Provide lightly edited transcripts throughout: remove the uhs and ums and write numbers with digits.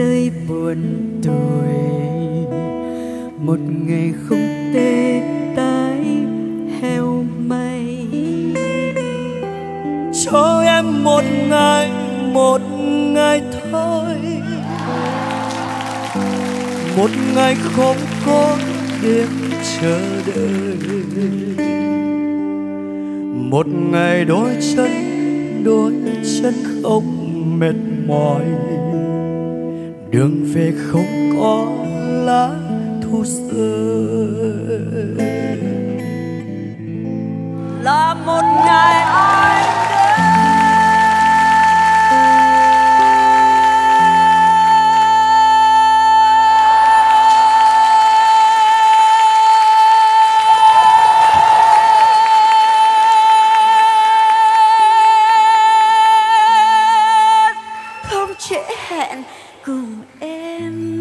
rơi buồn tuổi, một ngày không tê tái heo may. Cho em một ngày thôi, một ngày không có đêm chờ đợi, một ngày đôi chân không mệt mỏi, đường về không có lá thu rơi. Là một ngày anh không trễ hẹn cùng em.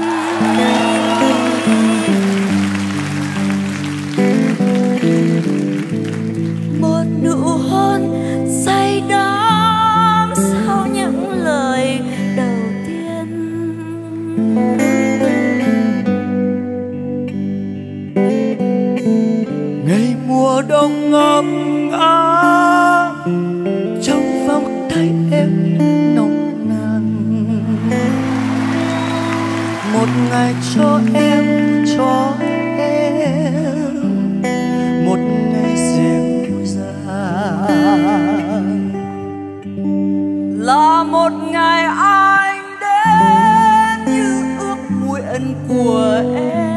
Một nụ hôn say đắm sau những lời đầu tiên. Ngày mùa đông ấm áp trong vòng tay em nồng nàn, một ngày cho em một ngày dịu dàng. Là một ngày anh đến như ước nguyện của em.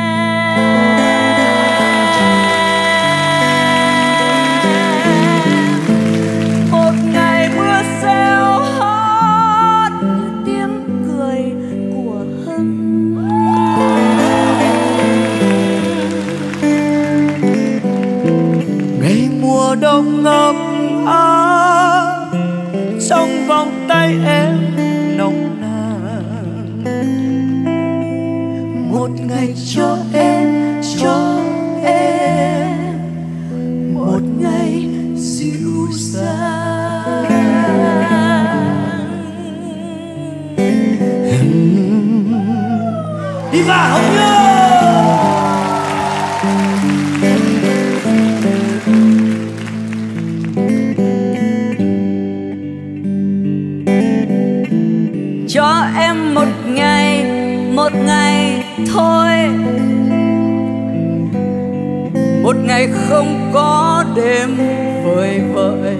Một ngày mưa reo hót như tiếng cười của Hưng. Ngày mùa đông ấm áp trong vòng tay em nồng nàn, một ngày cho em một ngày dịu dàng. Đi vào không nhớ. Cho em một ngày thôi, một ngày không có đêm vời vợi,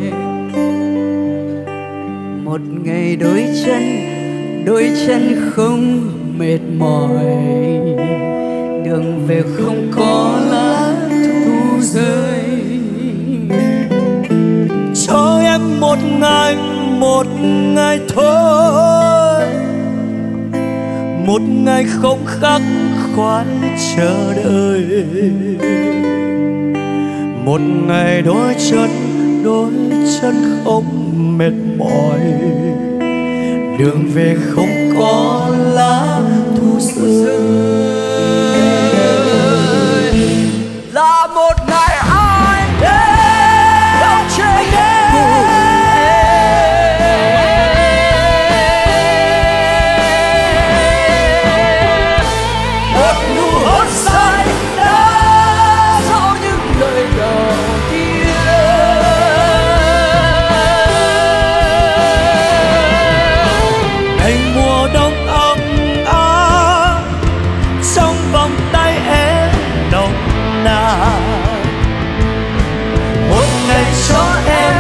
một ngày đôi chân không mệt mỏi, đường về không có lá thu rơi. Cho em một ngày thôi, một ngày không khắc khoải chờ đợi, một ngày đôi chân không mệt mỏi, đường về không có lá thu rơi. Là một ngày anh đến không trễ hẹn cùng em. Một nụ hôn say đắm sau những lời đầu tiên. Ngày mùa đông ấm áp trong vòng tay em nồng nàn, một ngày cho em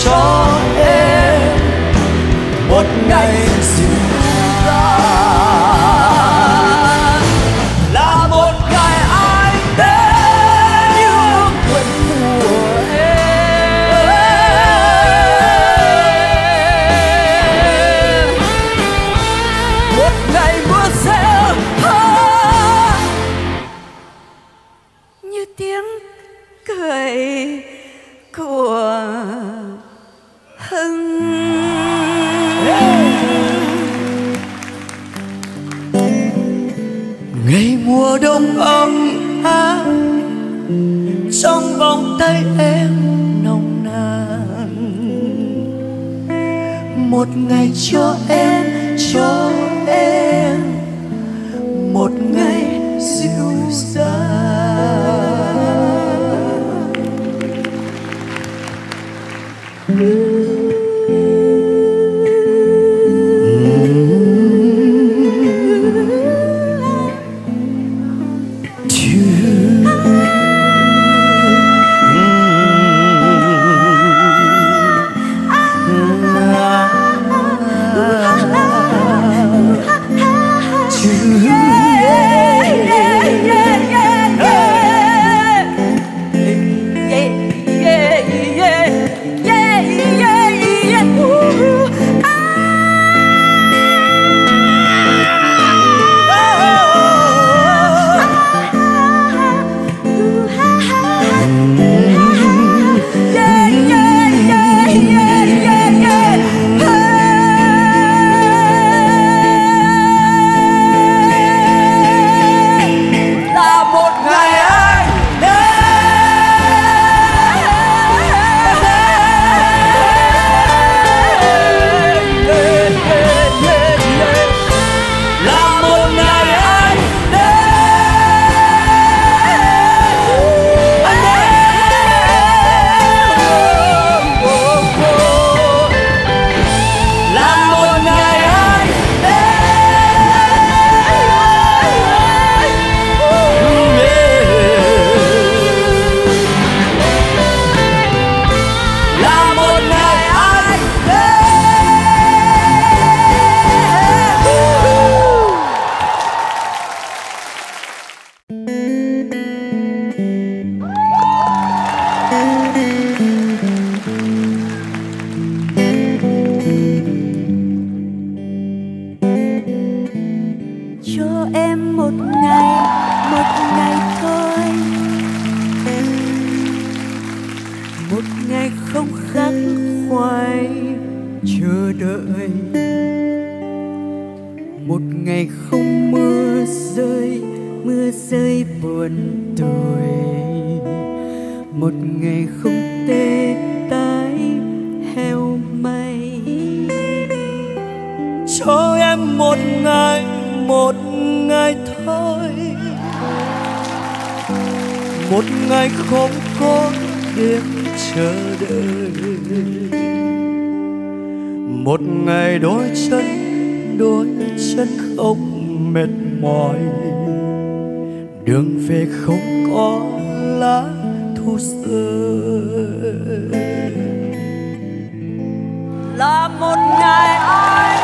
một ngày dịu dàng. Là một ngày anh đến như ước nguyện của em. Một ngày mưa reo hót như tiếng cười của Hưng. Ngày mùa đông ấm áp trong vòng tay em nồng nàn, một ngày cho em Đường về không có lá thu rơi. Là một ngày anh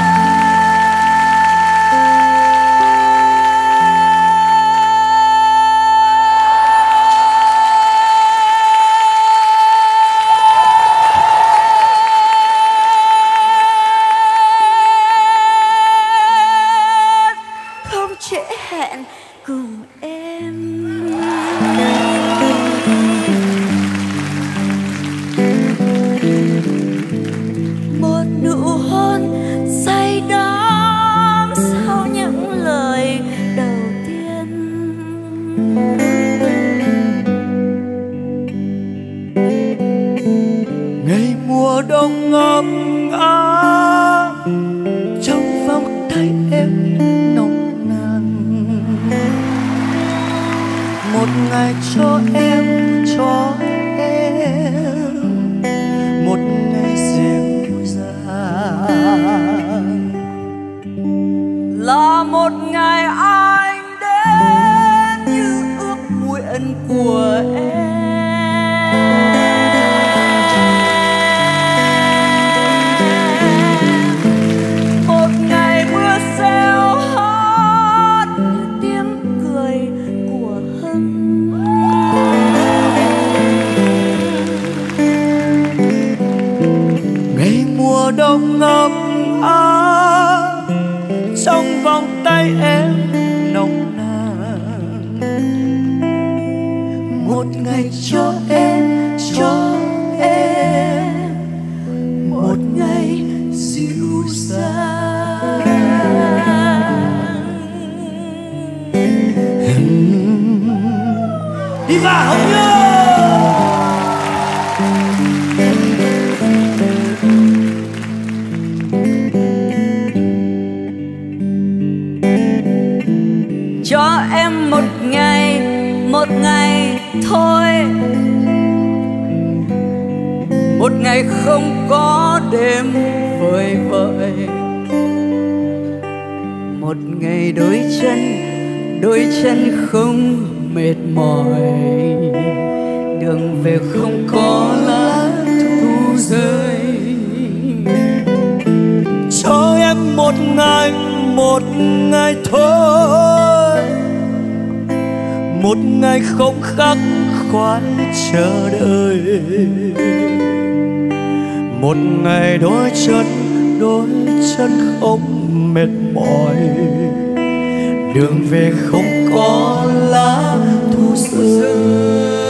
không trễ hẹn cùng em. Một nụ hôn say đắm sau những lời đầu tiên. Ngày mùa đông ấm áp trong vòng tay em nồng nàn. Một ngày cho em một ngày dịu dàng. là một ngày anh đến như ước nguyện của em. Một ngày mưa reo hát như tiếng cười của Hân. Ngày mùa đông ấm áp trong vòng tay em nồng nàn. Một ngày cho em một ngày dịu dàng. Đi vào Hồng Nhung. Cho em một ngày thôi, một ngày không có đêm vơi vợi, một ngày đôi chân không mệt mỏi, đường về không có lá thu rơi. Cho em một ngày một ngày thôi, một ngày không khắc khoải chờ đợi, một ngày đôi chân không mệt mỏi, đường về không có lá thu rơi.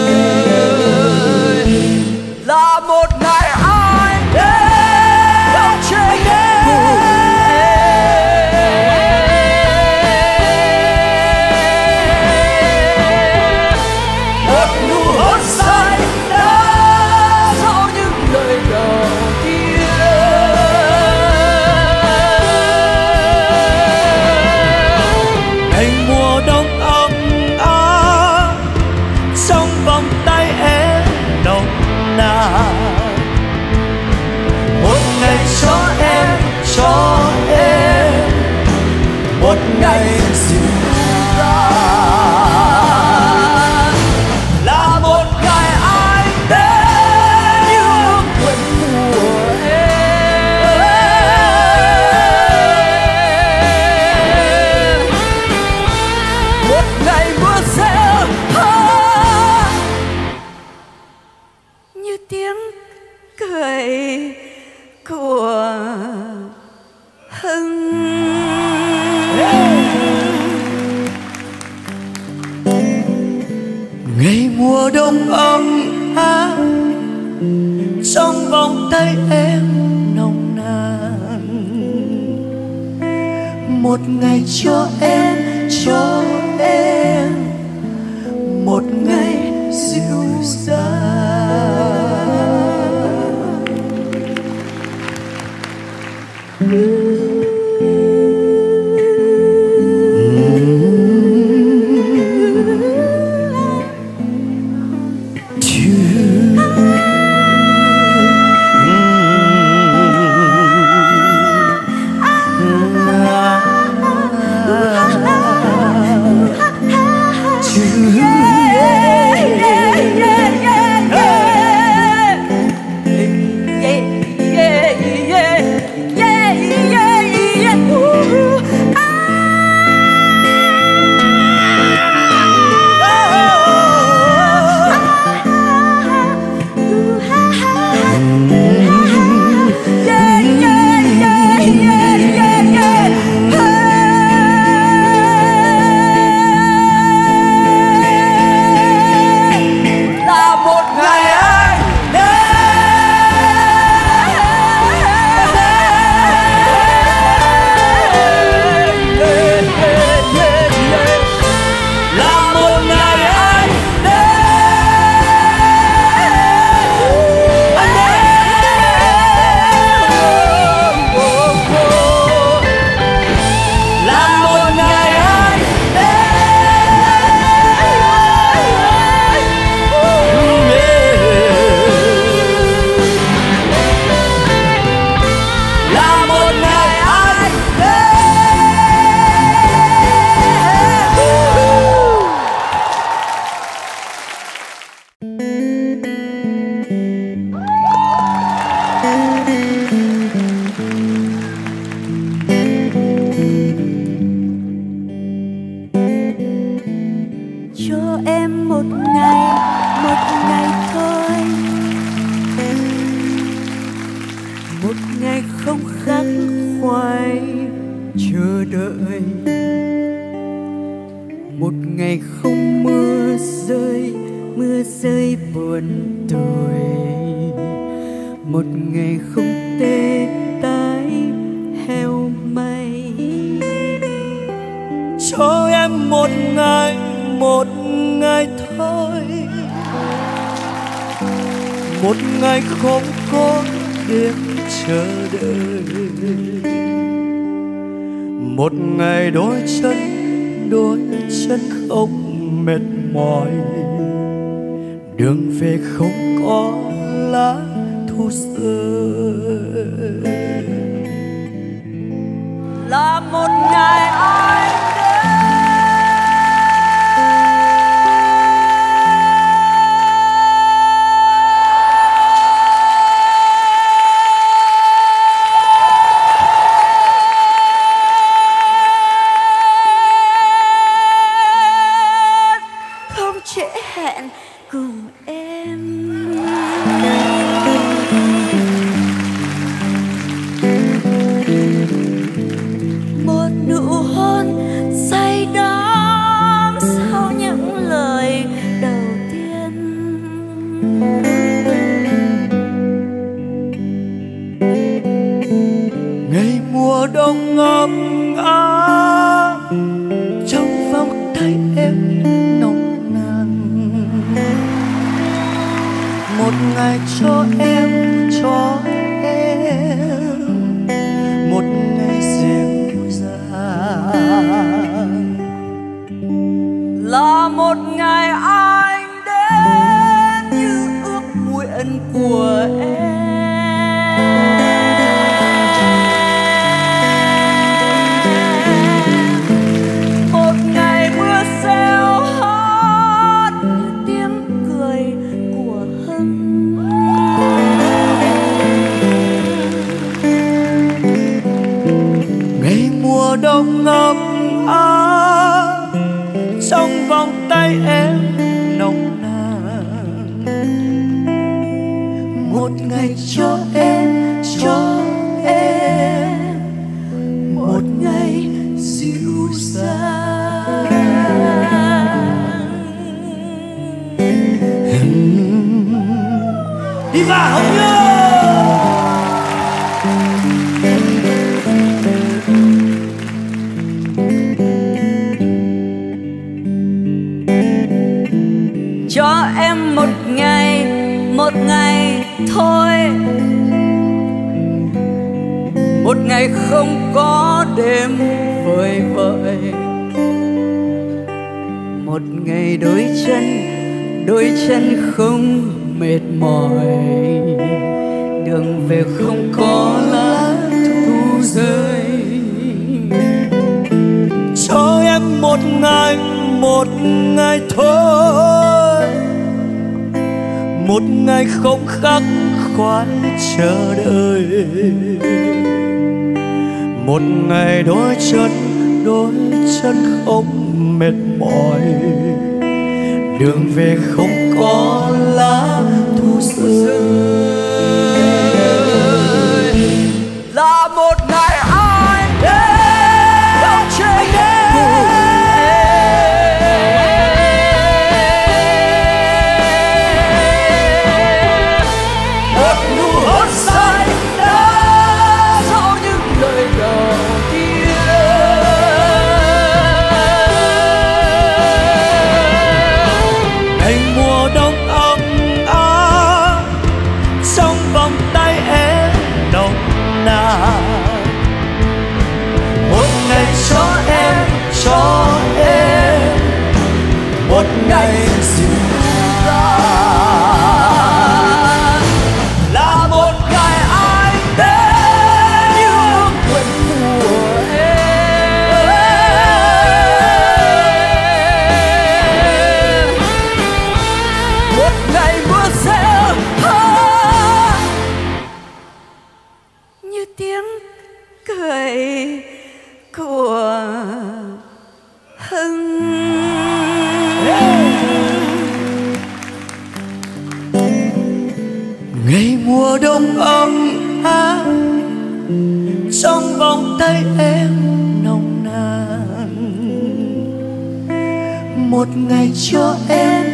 Là một ngày ai đến không chơi đến một nụ hôn say đã sau những lời đầu tiên. Ngày mùa đông ấm áp trong vòng tay em nồng nàn, một ngày cho em một ngày dịu dàng, Là một ngày ai đến như quên của em, một ngày mưa rơi như tiếng cười của Hưng. ngày mùa đông ấm áp trong vòng tay em nồng nàn, một ngày cho em một ngày dịu dàng. Cho em một ngày thôi, một ngày không khắc khoải chờ đợi, một ngày không mưa rơi buồn tủi, một ngày không tê tái heo may. Cho em một ngày thôi, một ngày không có đêm chờ đợi, một ngày đôi chân không mệt mỏi, đường về không có lá thu rơi. Là một ngày ai nụ hôn say đắm sau những lời đầu tiên. Ngày mùa đông ấm áp trong vòng tay em nồng nàn, một ngày cho em một ngày dịu dàng, là một ngày anh đến như ước nguyện của em. Một ngày mưa reo hát như tiếng cười của Hân. ngày mùa đông ấm áp trong vòng tay em nồng nàn, một ngày cho em một ngày dịu dàng. Đi vào Hồng Nhung. Cho em một ngày thôi, một ngày không có đêm vơi vợi, một ngày đôi chân không mệt mỏi, đường về không có lá thu rơi. Cho em một ngày thôi, một ngày không khắc khoải chờ đợi, một ngày đôi chân không mệt mỏi, đường về không có lá thu rơi. Là một ngày anh đến không chơi cùng em. Một nụ hôn say đã sau những lời đầu tiên. Ngày mùa đông ấm áp trong vòng tay em nồng nàn, một ngày cho em một ngày dịu dàng, Là một ngày anh đến như ước nguyện của em. Một ngày mưa reo hát Như tiếng cười của Hưng. ngày mùa đông ấm áp trong vòng tay em nồng nàn, một ngày cho em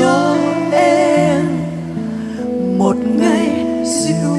một ngày dịu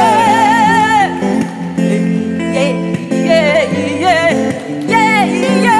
yeah, yeah, yeah, yeah, yeah.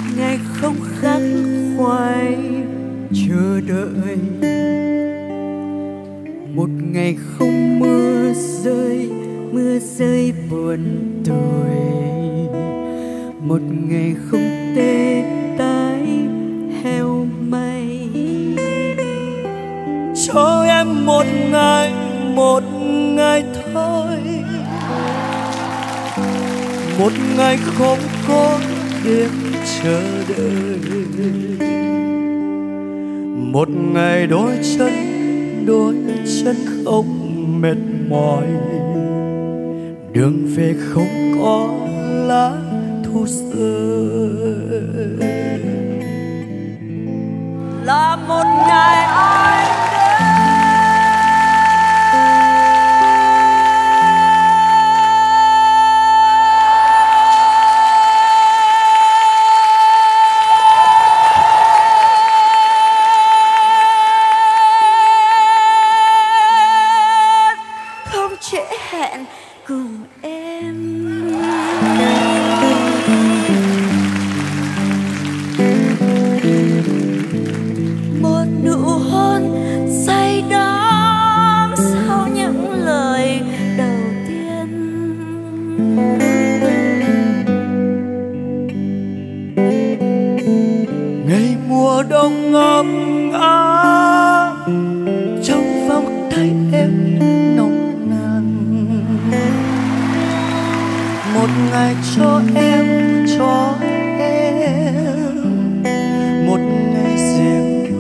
ngày không khắc khoải chờ đợi, một ngày không mưa rơi buồn tủi, một ngày không tê tái heo may. Cho em một ngày thôi, một ngày không có đêm chờ đợi, một ngày đôi chân không mệt mỏi, đường về không có lá thu rơi. Là một ngày anh trễ hẹn cùng em. Một nụ hôn say đắm sau những lời đầu tiên. Ngày mùa đông ấm áp trong vòng tay em nồng nàn, một ngày cho em một ngày dịu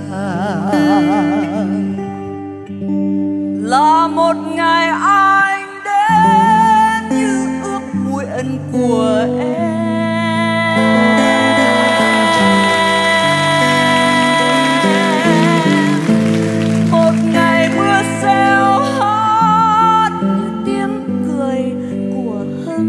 dàng. là một ngày anh đến như ước nguyện của em. Một ngày mưa reo hót như tiếng cười của Hân.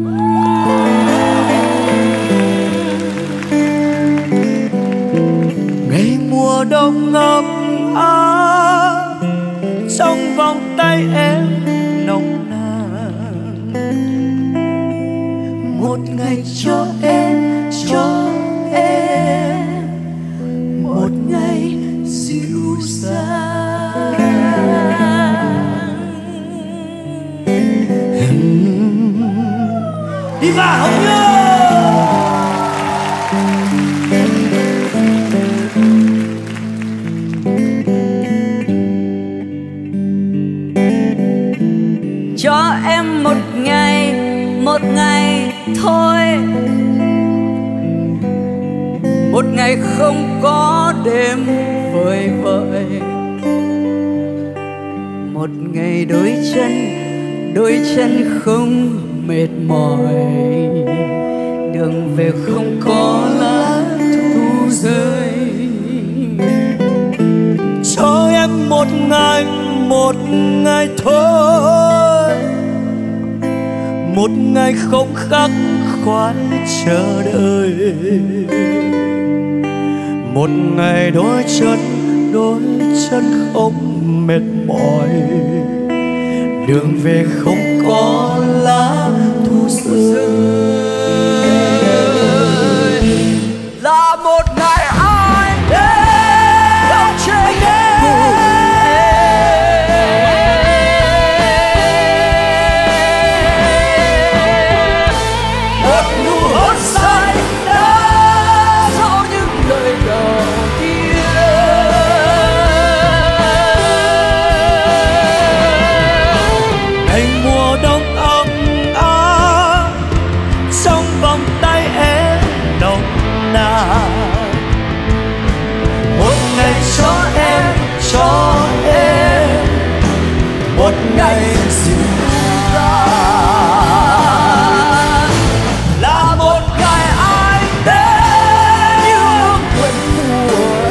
Ngày mùa đông ấm áp trong vòng tay em nồng nàn, một ngày cho em một ngày dịu dàng. Đi vào Hồng Nhung. Cho em một ngày thôi, một ngày không có đêm vơi vợi, một ngày đôi chân không mệt mỏi, đường về không có lá thu rơi. Cho em một ngày thôi, một ngày không khắc khoải chờ đợi, một ngày đôi chân không mệt mỏi, đường về không có lá thu rơi. là một ngày anh đến không trễ cùng em. Một nụ hôn say đã sau những lời đầu tiên. Ngày mùa đông ấm áp trong vòng tay em nồng nàn, một ngày cho em một ngày dịu dàng. Là một ngày anh đến như ước nguyện của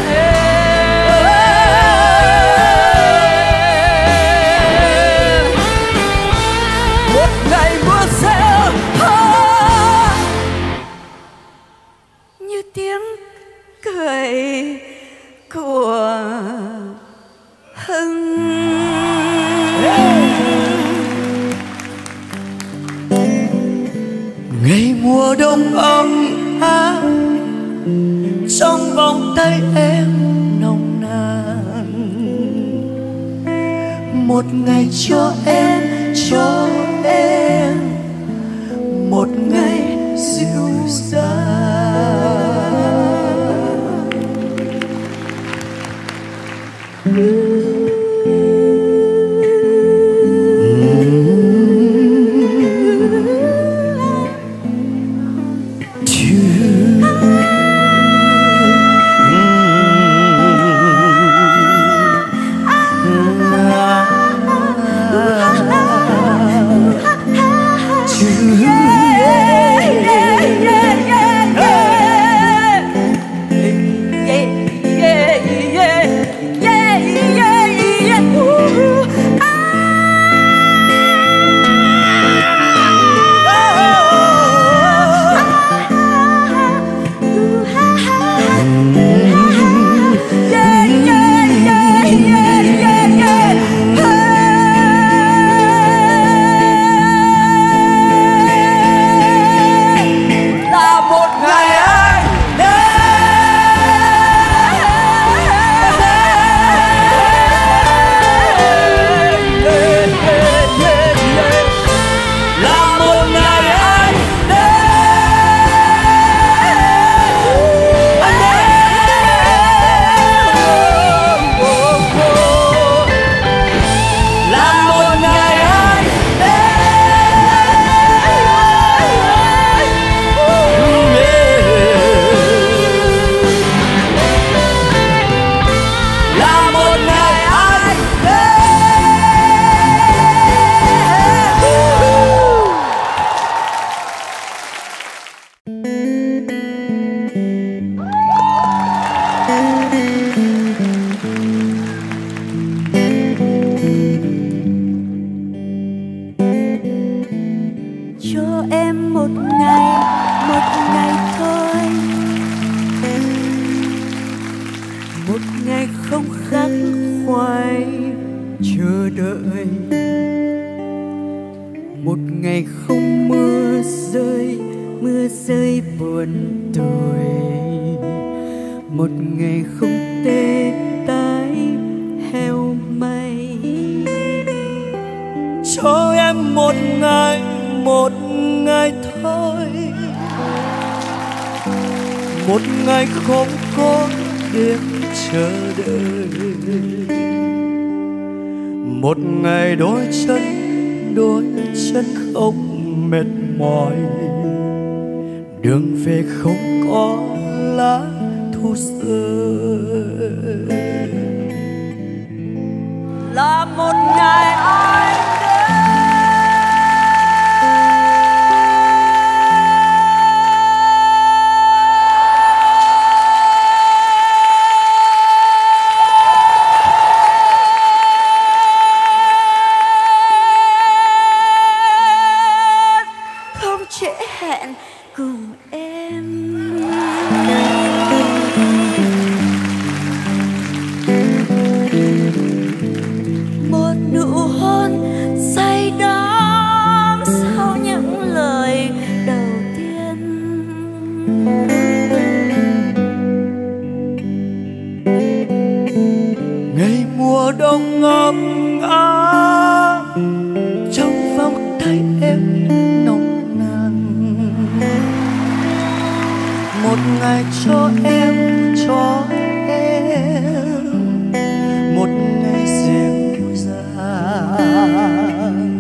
em. Một ngày mưa reo hót Như tiếng cười của Hưng. Ngày mùa đông ấm áp vòng tay em nồng nàn. Một ngày cho em một ngày dịu dàng. Cho em một ngày thôi, một ngày không khắc khoải chờ đợi, một ngày không mưa rơi buồn tủi, một ngày không tê tái heo may. Cho em một ngày thôi, một ngày không có đêm chờ đợi, một ngày đôi chân không mệt mỏi, đường về không có lá thu rơi. Là một ngày anh trễ hẹn cùng em. Một nụ hôn say đắm sau những lời đầu tiên. Ngày mùa đông ấm áp trong vòng tay em nồng nàn. Một ngày cho em một ngày dịu dàng.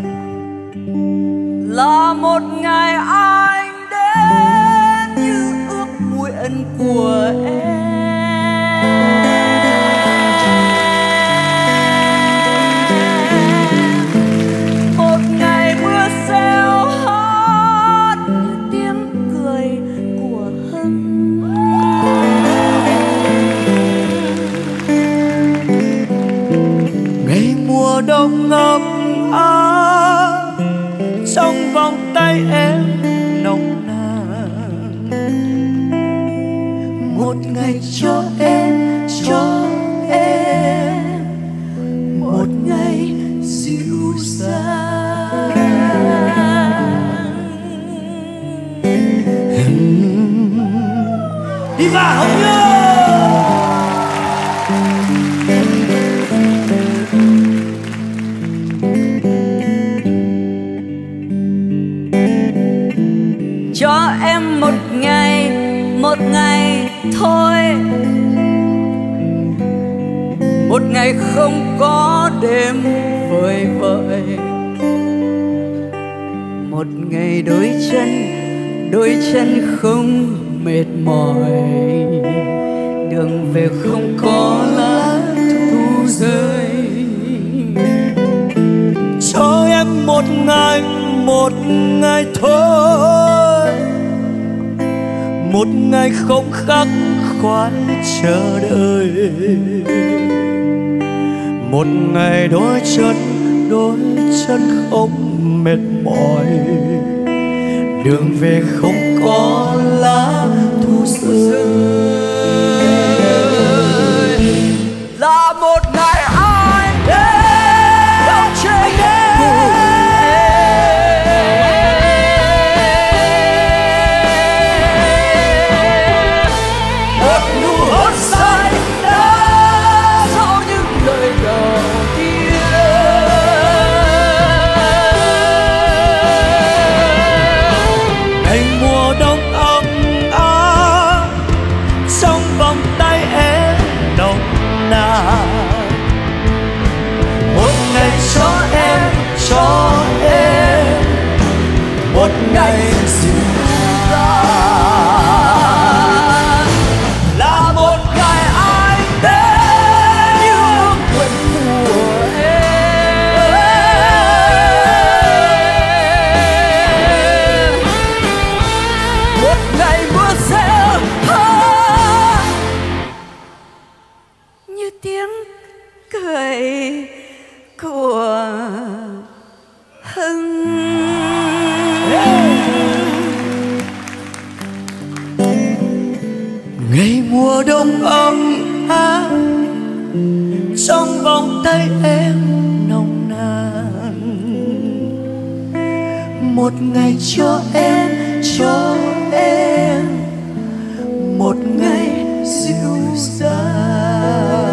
là một ngày anh đến như ước nguyện của em. Một ngày mưa reo hót như tiếng cười của Hân. Ngày mùa đông ấm áp trong vòng tay em nồng nàn. Một ngày cho em một ngày dịu dàng. Đi vào không nhớ. thôi. Một ngày không có đêm vơi vợi, một ngày đôi chân không mệt mỏi, đường về không có lá thu rơi. Cho em một ngày thôi, một ngày không khắc khoải chờ đợi, một ngày đôi chân không mệt mỏi, đường về không có lá thu rơi. Là một ngày anh đến không trên một nụ hôn say đã sau những lời đầu tiên. Ngày mùa đông ấm áp trong vòng tay em nồng nàn, một ngày cho em một ngày dịu dàng. Là một ngày anh đến như quên của em, một ngày mưa rơi như tiếng cười của Hưng. Ngày mùa đông ấm áp trong vòng tay em nồng nàn, một ngày cho em một ngày dịu dàng.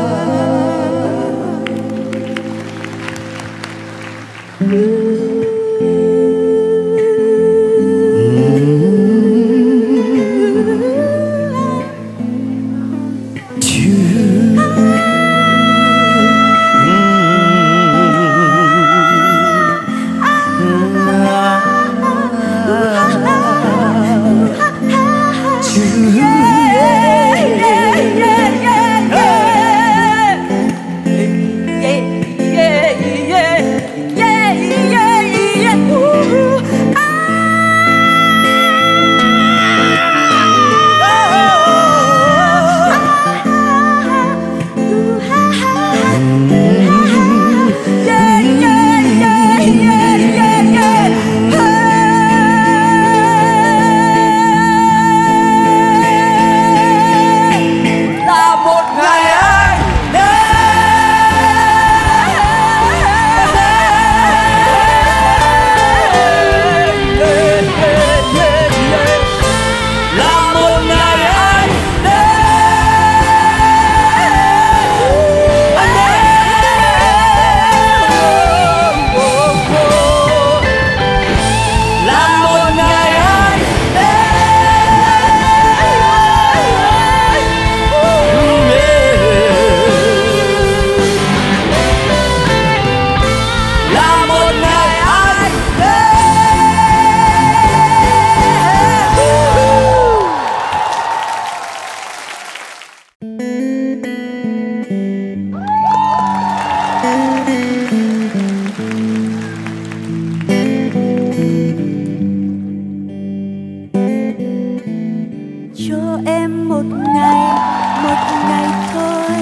Cho em một ngày thôi,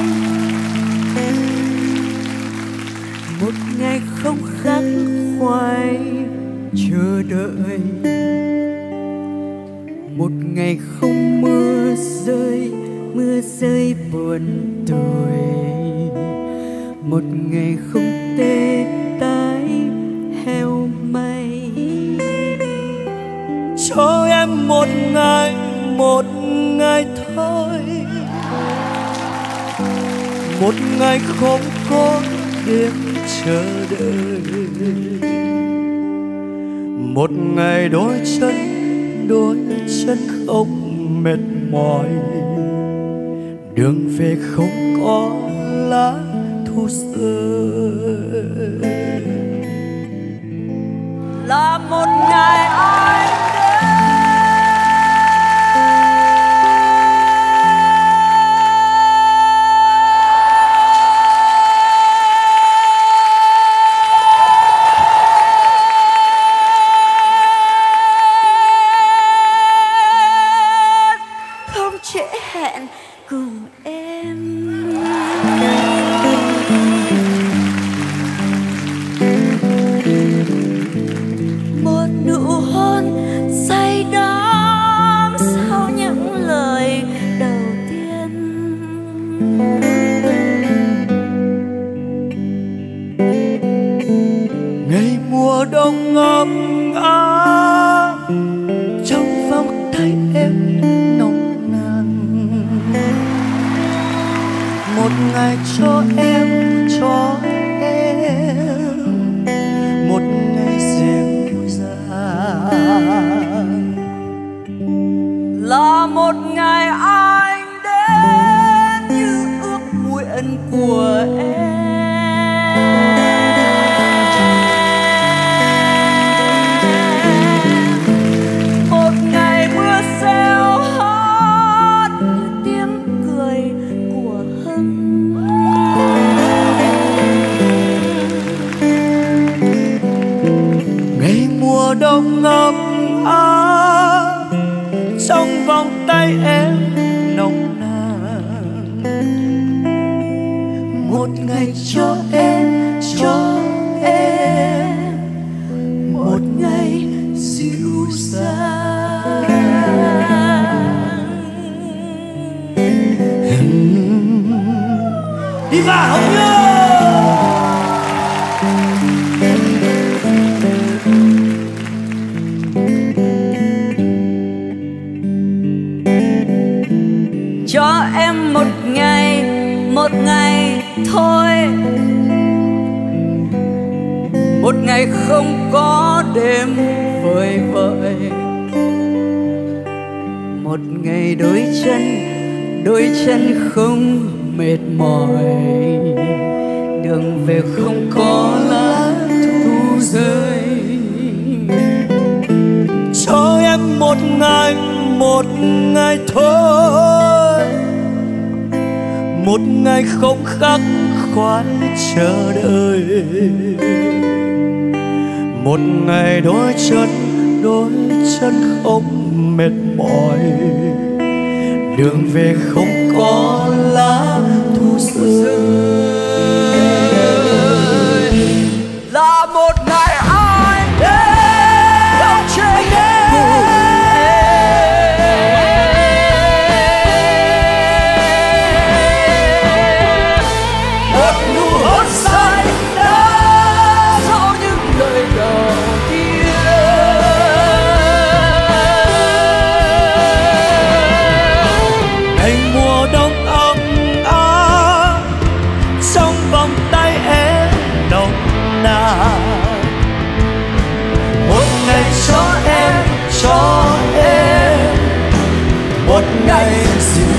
một ngày không khắc khoải chờ đợi, một ngày không mưa rơi buồn tủi, một ngày không tê tái heo may. Cho em một ngày thôi, một ngày không có đêm chờ đợi, một ngày đôi chân không mệt mỏi, đường về không có lá thu rơi. Là một ngày anh không trễ hẹn cùng em. Một nụ hôn say đắm sau những lời đầu tiên. Ngày mùa đông ấm áp trong vòng tay em nồng nàn. Một ngày cho em một ngày dịu dàng. là một ngày anh đến như ước nguyện của em. Một ngày mưa reo hát như tiếng cười của Hân. Ngày mùa đông ấm áp trong vòng tay em nồng nàn. Một ngày cho em một ngày dịu dàng. Đi vào không nhớ. Cho em một ngày thôi, một ngày không có đêm vời vợi, một ngày đôi chân không mệt mỏi, đường về không có lá thu rơi. Cho em một ngày thôi, một ngày không khắc khoải chờ đợi, một ngày đôi chân không mệt mỏi, đường về không có lá thu rơi. Là một ngày anh đến không trễ hẹn. Một nụ hôn say đắm sau những lời đầu tiên. Ngày mùa đông ấm áp trong vòng tay em nồng nàn. Một ngày cho em một ngày dịu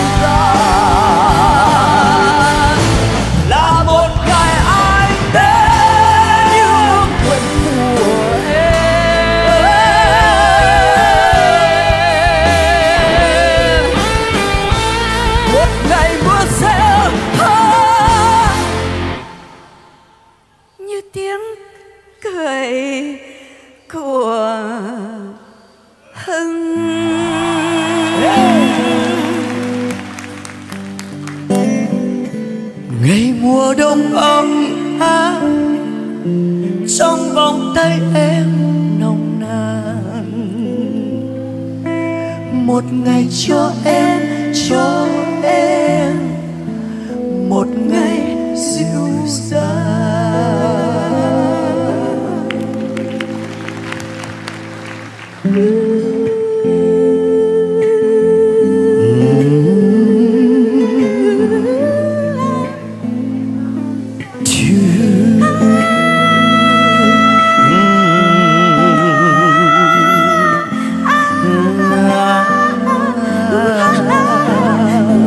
dàng. Là một ngày anh đến như ước nguyện của em. Một ngày mưa reo hát Như tiếng cười của Hân. ngày mùa đông ấm áp trong vòng tay em nồng nàn. Một ngày cho em một ngày dịu dàng.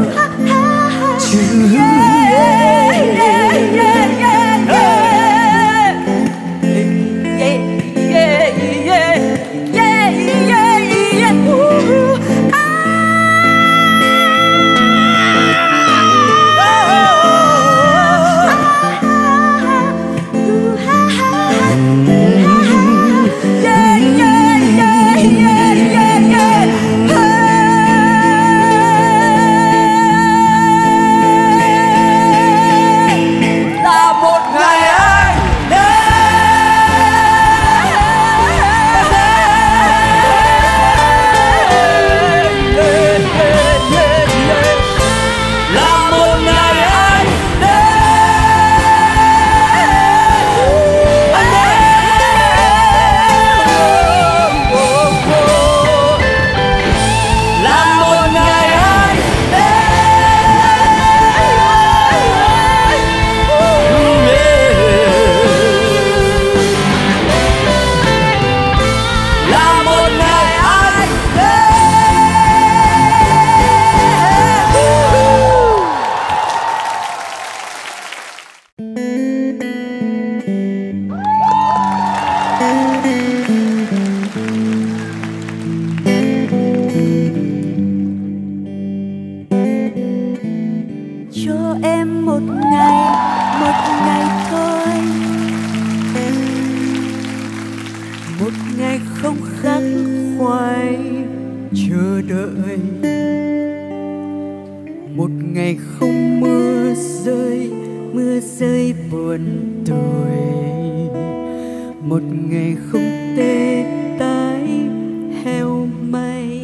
em một ngày thôi. Một ngày không khắc khoải chờ đợi, một ngày không mưa rơi buồn tủi, một ngày không tê tái heo may.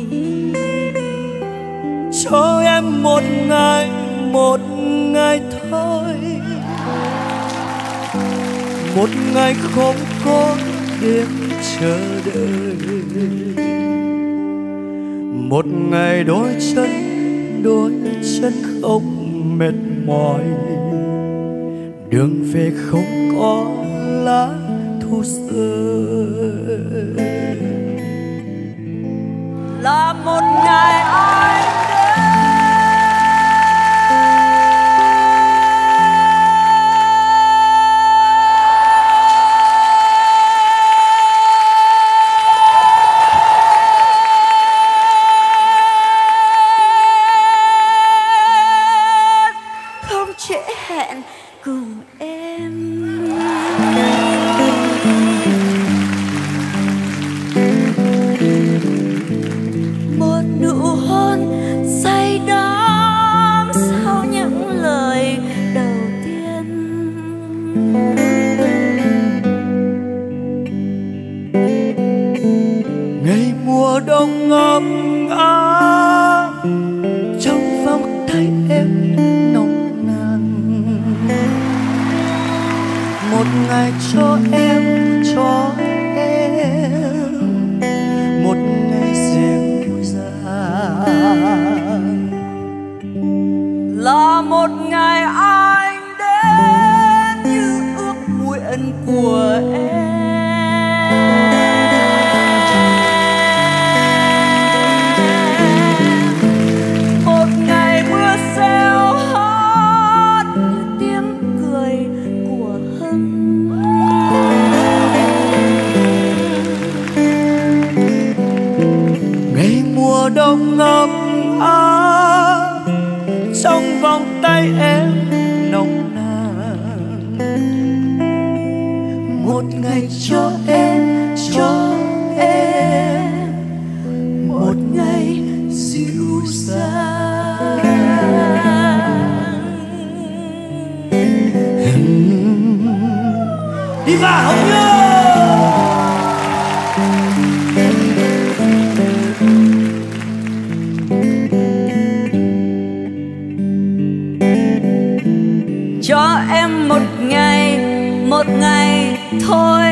Cho em một ngày thôi, một ngày không có đêm chờ đợi, một ngày đôi chân không mệt mỏi, đường về không có lá thu rơi. Là một ngày anh Không trễ hẹn cùng em. Một nụ hôn say đắm sau những lời đầu tiên. Ngày mùa đông ấm áp trong vòng tay em nồng nàn, một ngày cho em một ngày dịu dàng. là một ngày anh đến như ước nguyện của em. Một ngày mưa reo hát như tiếng cười của Hân. Ngày mùa đông ấm áp trong vòng tay em nồng nàn, một ngày cho em một ngày dịu dàng. Đi vào Hồng Nhung. Cho em một ngày thôi,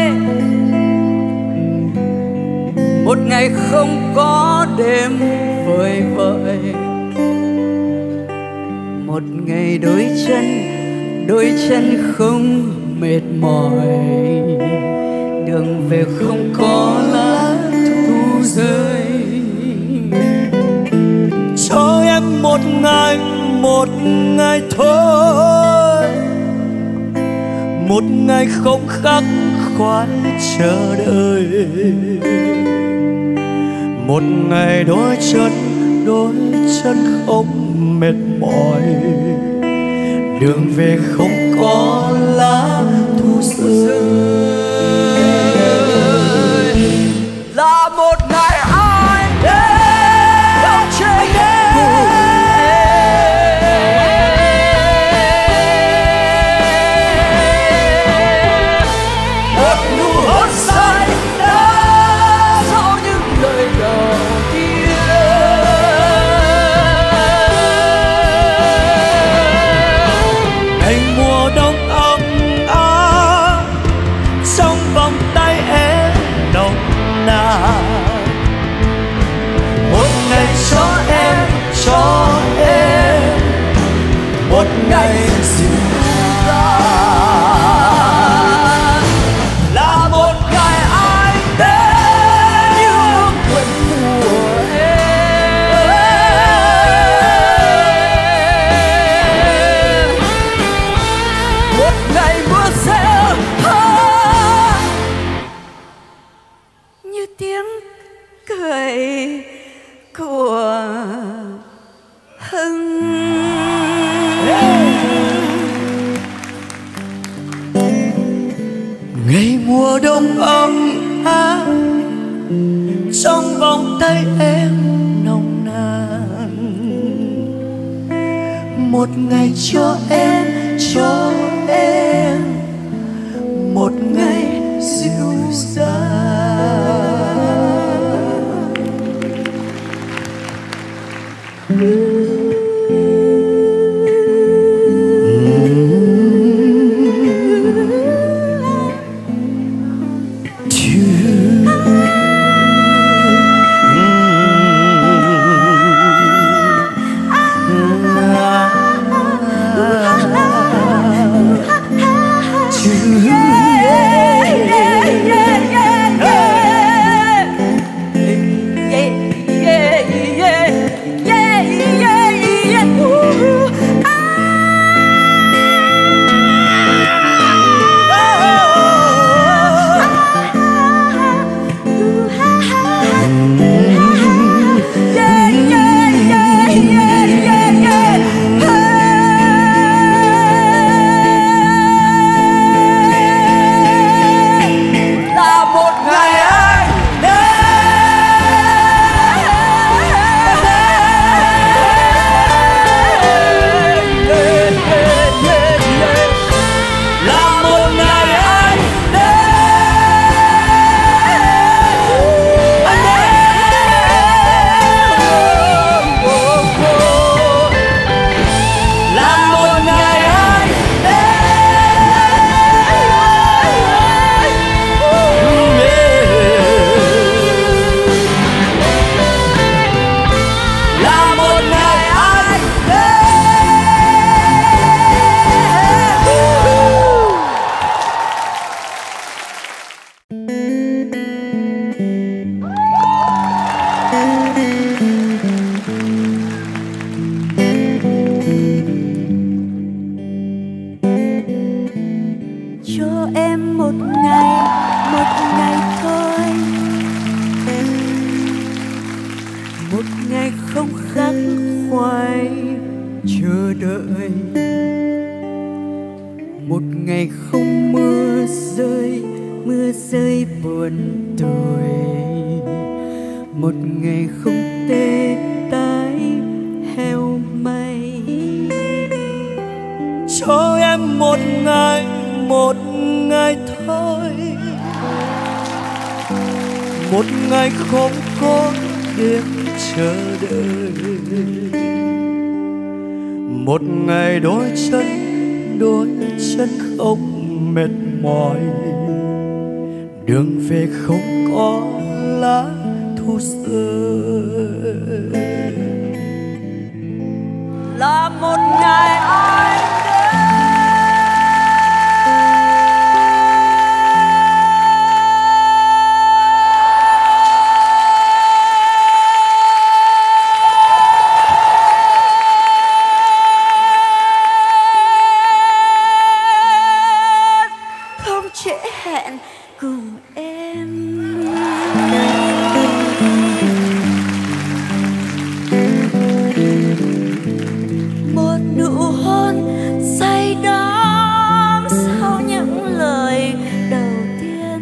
một ngày không có đêm vơi vợi, Một ngày đôi chân không mệt mỏi, đường về không có lá thu rơi. Cho em một ngày thôi, một ngày không khắc khoải chờ đợi, một ngày đôi chân không mệt mỏi, đường về không có lá thu rơi. là một ngày anh đến không trễ hẹn. Một nụ hôn say đã sau những lời đầu tiên. Ngày mùa đông ấm áp trong vòng tay em nồng nàn, một ngày cho em một ngày dịu dàng. Cho em một ngày thôi, một ngày không khắc khoải chờ đợi, một ngày không mưa rơi buồn tủi, một ngày không tê tái heo may. Cho em một ngày thôi, một ngày không có đêm chờ đợi, một ngày đôi chân không mệt mỏi, đường về không có lá thu rơi. Là một ngày anh không trễ hẹn cùng em. Một nụ hôn say đắm sau những lời đầu tiên.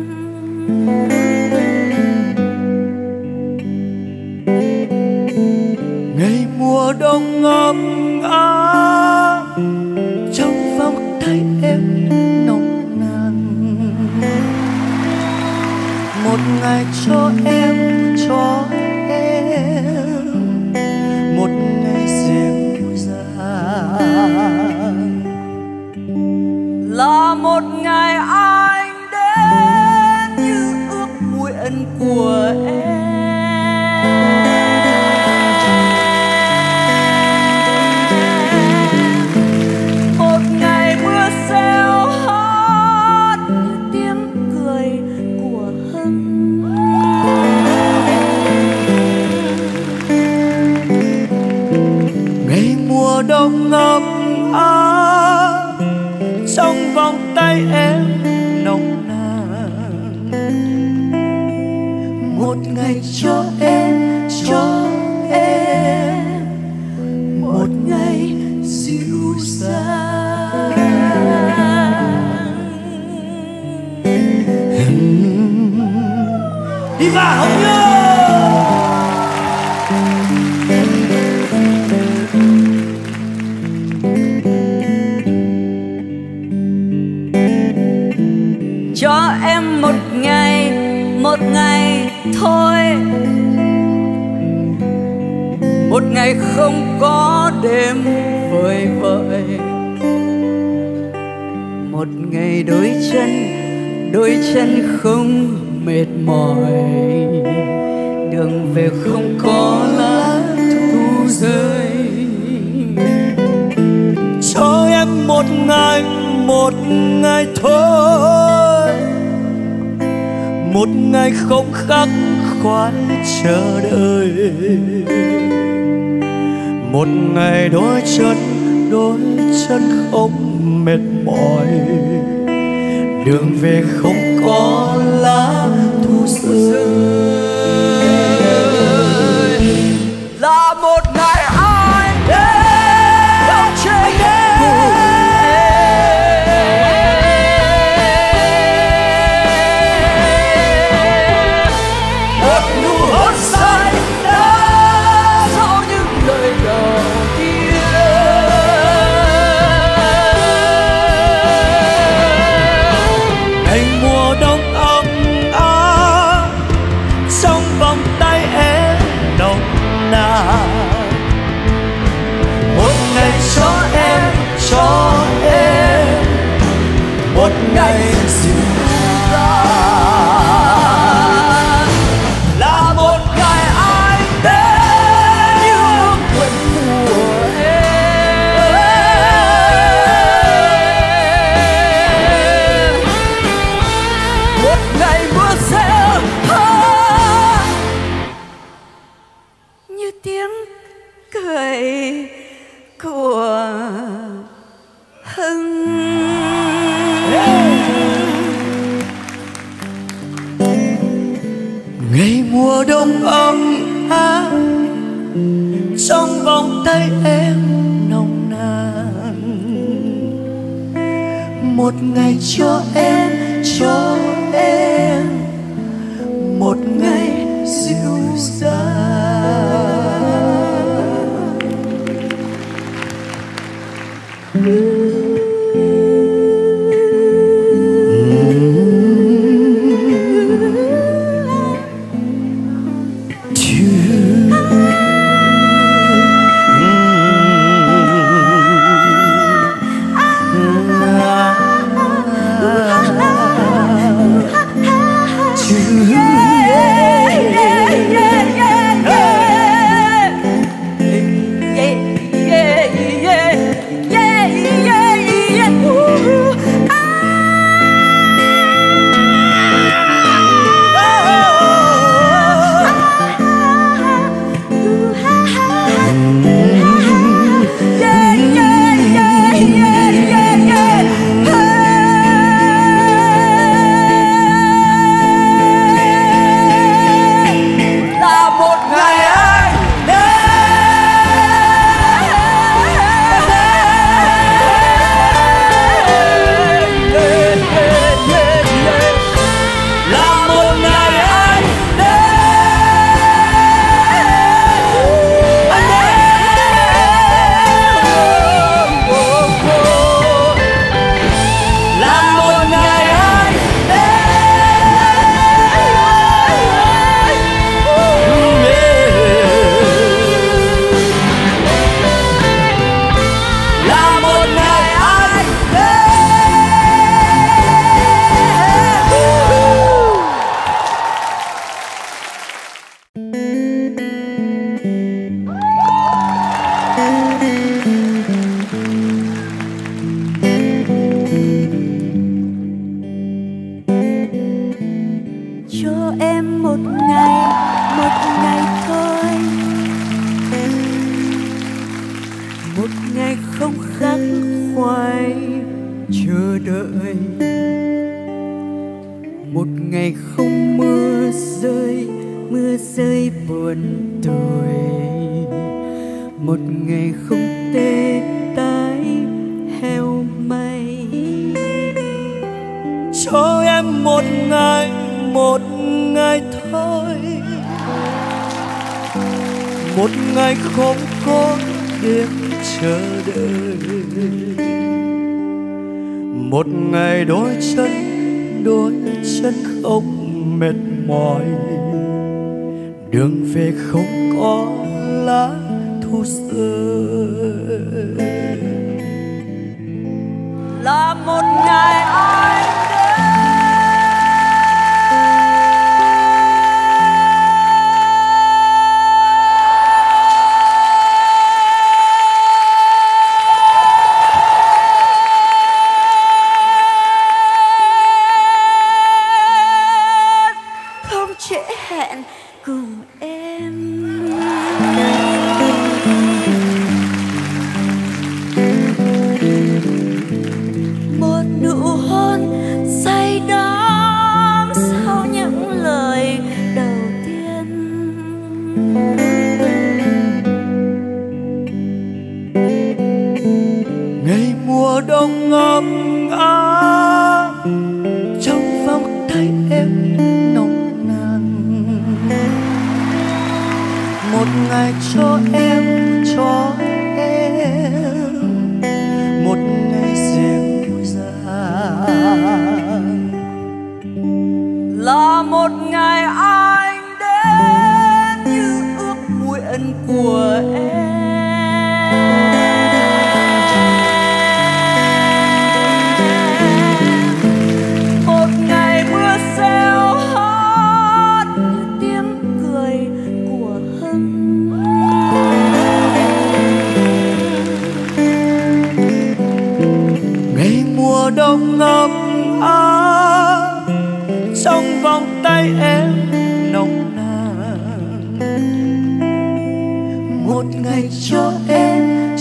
Ngày mùa đông ấm áp trong vòng tay em nồng nàn, một ngày cho em một ngày dịu dàng. là một ngày anh đến như ước nguyện của em. Một ngày mưa reo hót như tiếng cười của Hân. Ngày mùa đông ấm áp trong vòng tay em nồng nàn, một ngày cho em một ngày dịu dàng. Đi vào không nhớ. em vơi vợi. Một ngày đôi chân không mệt mỏi, đường về không có lá thu rơi. Cho em một ngày thôi, một ngày không khắc khoải chờ đợi, một ngày đôi chân không mệt mỏi, đường về không có lá thu rơi. Là một ngày anh đến không trên một nụ hôn say đã sau những lời đầu tiên. Ngày mùa đông ấm áp trong vòng tay em nồng nàn, một ngày cho em một ngày dịu dàng. Là một ngày anh đến như quên mùa em, một ngày mưa rơi như tiếng cười của Hưng. ngày mùa đông ấm áp trong vòng tay em nồng nàn, một ngày cho em một ngày dịu dàng. Cho em một ngày thôi, một ngày không khắc khoải chờ đợi, một ngày không mưa rơi buồn tủi, một ngày không tê tái heo may. Cho em một ngày thôi, một ngày không có đêm chờ đợi, một ngày đôi chân không mệt mỏi, đường về không có lá thu rơi. Là một ngày anh không trễ hẹn cùng em. Một nụ hôn say đắm sau những lời đầu tiên. Ngày mùa đông ấm áp trong vòng tay em nồng nàn. Một ngày cho em, một ngày dịu dàng. là một ngày anh đến như ước nguyện của em. Một ngày mưa reo hát như tiếng cười của Hân. Ngày mùa đông ấm áp trong vòng tay em nồng nàn. Một ngày cho em,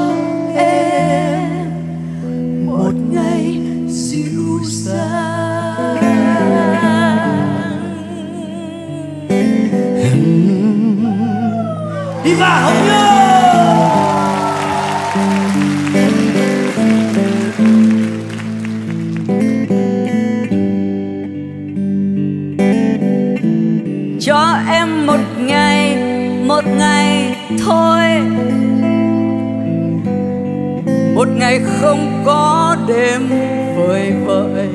một ngày dịu dàng. Đi vào Hồng Nhung. Cho em một ngày thôi, một ngày không có đêm vơi vợi,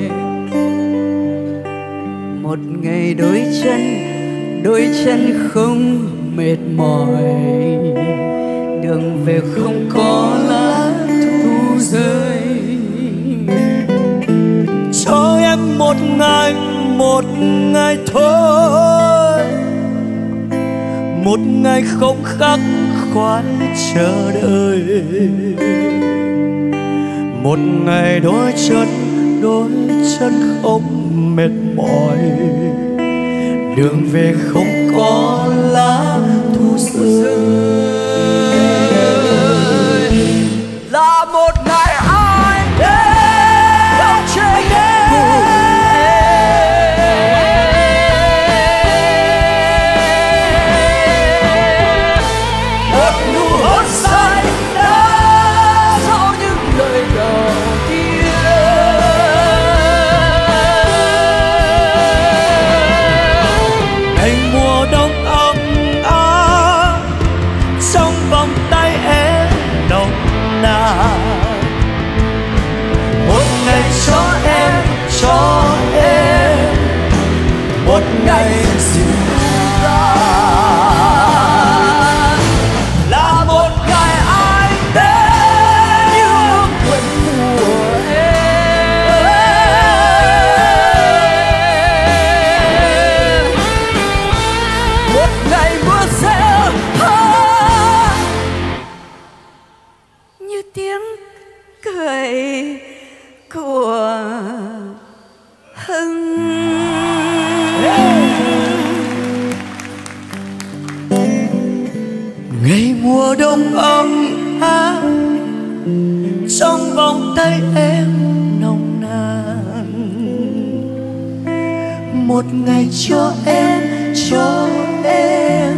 một ngày đôi chân không mệt mỏi, đường về không có lá thu rơi. Cho em một ngày thôi, một ngày không khắc khoải chờ đợi, một ngày đôi chân không mệt mỏi, đường về không có lá thu rơi. Là một ngày anh đến không trễ hẹn. Một nụ hôn say đã sau những lời đầu tiên. Ngày mùa đông ấm áp trong vòng tay em nồng nàn. Một ngày cho em, một ngày dịu dàng. Là một ngày anh đến như ước nguyện của em. Một ngày mưa reo hát Như tiếng cười của Hưng. ngày mùa đông ấm áp trong vòng tay em nồng nàn. Một ngày cho em,